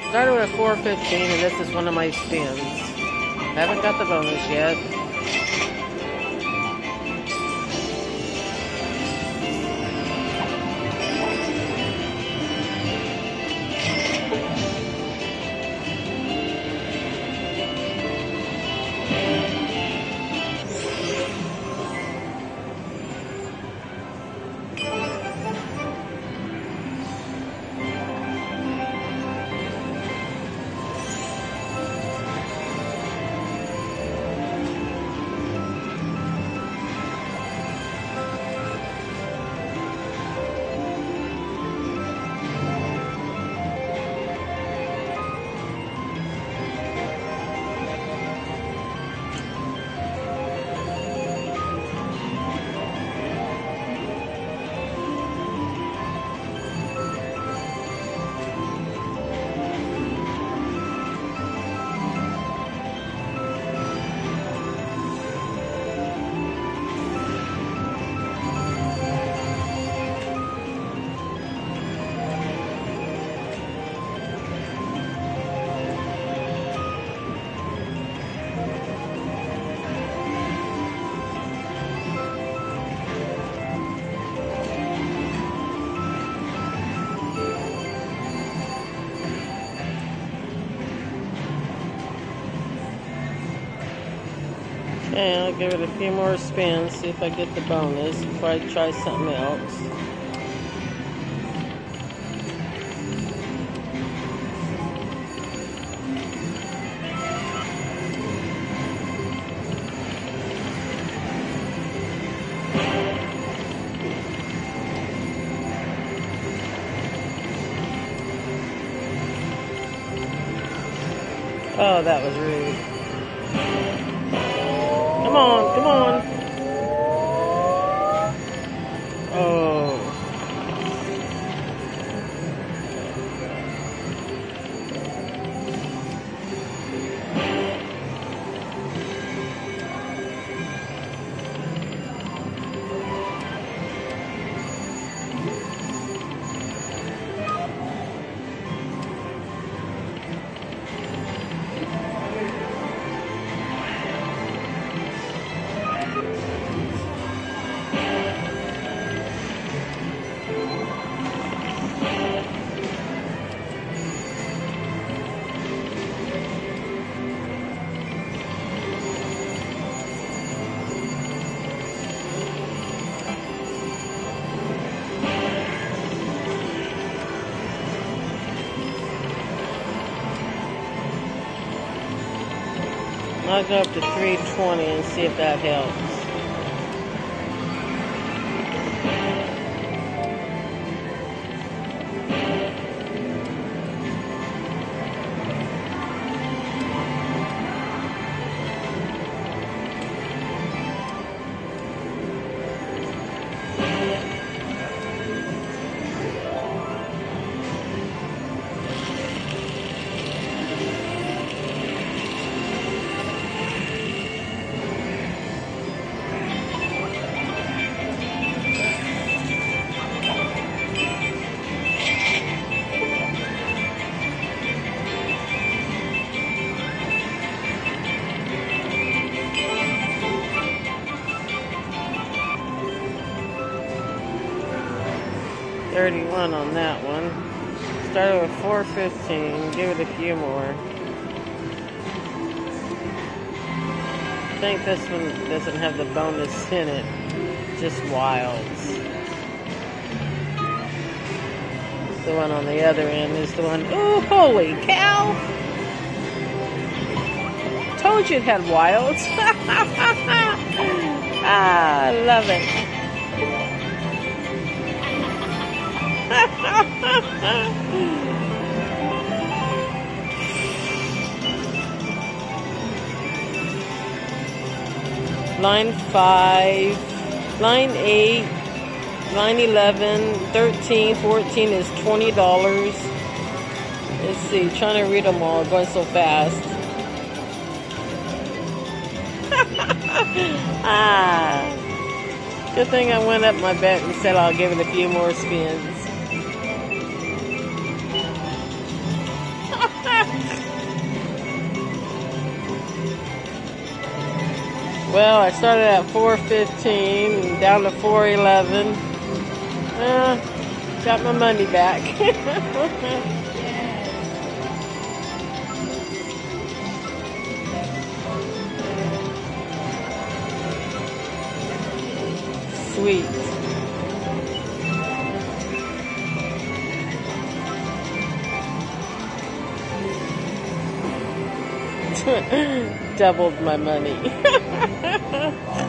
Started with 415, and this is one of my spins. Haven't got the bonus yet. Okay, I'll give it a few more spins, see if I get the bonus before I try something else. Oh, that was rude. Come on, come on. Oh. I'll go up to 320 and see if that helps. $31 on that one. Started with 415. Give it a few more. I think this one doesn't have the bonus in it. Just wilds. The one on the other end is the one. Ooh, holy cow! Told you it had wilds. Ah, I love it. Line 5, line 8, line 11, 13, 14 is $20. Let's see, trying to read them all, going so fast. Good thing I went up my bet and said I'll give it a few more spins. Well, I started at 4.15 down to 4.11. Got my money back. Sweet. Doubled my money.